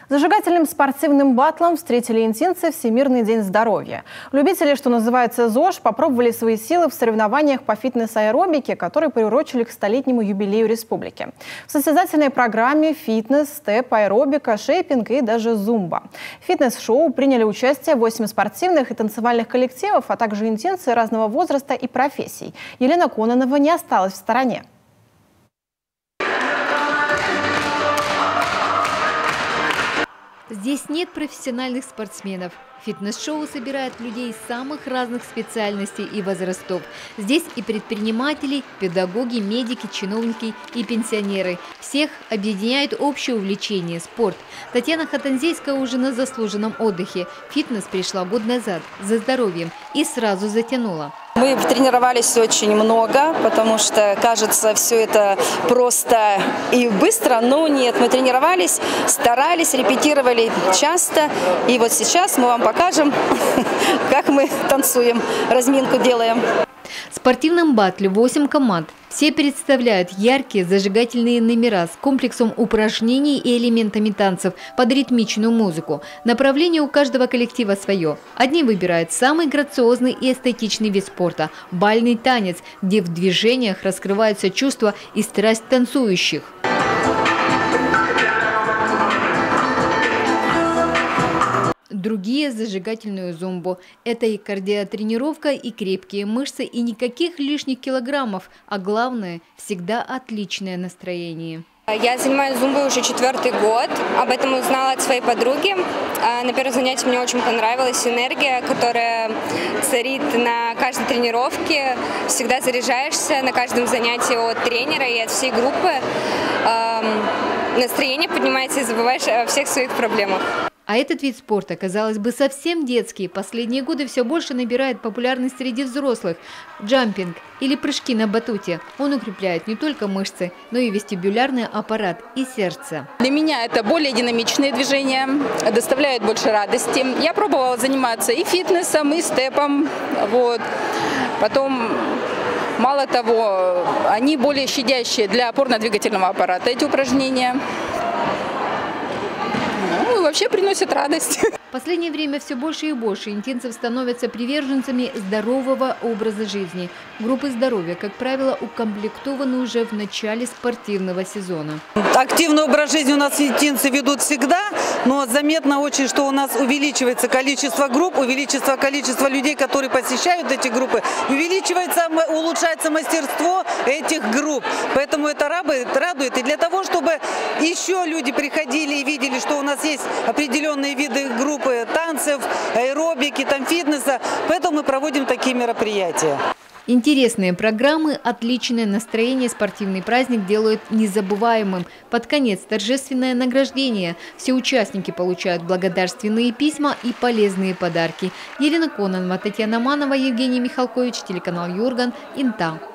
Зажигательным спортивным баттлом встретили интинцы Всемирный день здоровья. Любители, что называется ЗОЖ, попробовали свои силы в соревнованиях по фитнес-аэробике, которые приурочили к столетнему юбилею республики. В состязательной программе фитнес, степ, аэробика, шейпинг и даже зумба. В фитнес-шоу приняли участие 8 спортивных и танцевальных коллективов, а также интинцы разного возраста и профессий. Елена Кононова не осталась в стороне. Здесь нет профессиональных спортсменов. Фитнес-шоу собирает людей из самых разных специальностей и возрастов. Здесь и предприниматели, педагоги, медики, чиновники и пенсионеры. Всех объединяет общее увлечение – спорт. Татьяна Хатанзейская уже на заслуженном отдыхе. В фитнес пришла год назад за здоровьем и сразу затянула. Мы тренировались очень много, потому что, кажется, все это просто и быстро, но нет. Мы тренировались, старались, репетировали часто. И вот сейчас мы вам покажем, как мы танцуем, разминку делаем. В спортивном баттле 8 команд. Все представляют яркие зажигательные номера с комплексом упражнений и элементами танцев под ритмичную музыку. Направление у каждого коллектива свое. Одни выбирают самый грациозный и эстетичный вид спорта – бальный танец, где в движениях раскрываются чувства и страсть танцующих. Другие – зажигательную зумбу. Это и кардиотренировка, и крепкие мышцы, и никаких лишних килограммов. А главное – всегда отличное настроение. Я занимаюсь зумбой уже 4-й год. Об этом узнала от своей подруги. На первом занятии мне очень понравилась энергия, которая царит на каждой тренировке. Всегда заряжаешься на каждом занятии от тренера и от всей группы. Настроение поднимается и забываешь о всех своих проблемах. А этот вид спорта, казалось бы, совсем детский. Последние годы все больше набирает популярность среди взрослых. Джампинг или прыжки на батуте. Он укрепляет не только мышцы, но и вестибулярный аппарат и сердце. Для меня это более динамичные движения, доставляют больше радости. Я пробовала заниматься и фитнесом, и степом. Вот. Потом, мало того, они более щадящие для опорно-двигательного аппарата, эти упражнения. Ну, вообще приносят радость. В последнее время все больше и больше интинцев становятся приверженцами здорового образа жизни. Группы здоровья, как правило, укомплектованы уже в начале спортивного сезона. Активный образ жизни у нас интинцы ведут всегда, но заметно очень, что у нас увеличивается количество групп, увеличивается количество людей, которые посещают эти группы, увеличивается, улучшается мастерство этих групп. Поэтому это радует. И для того, чтобы еще люди приходили и видели, что у нас есть определенные виды групп, танцев, аэробики, фитнеса. Поэтому мы проводим такие мероприятия. Интересные программы, отличное настроение, спортивный праздник делают незабываемым. Под конец торжественное награждение. Все участники получают благодарственные письма и полезные подарки. Елена Кононова, Татьяна Манова, Евгений Михалкович, телеканал Юрган, Инта.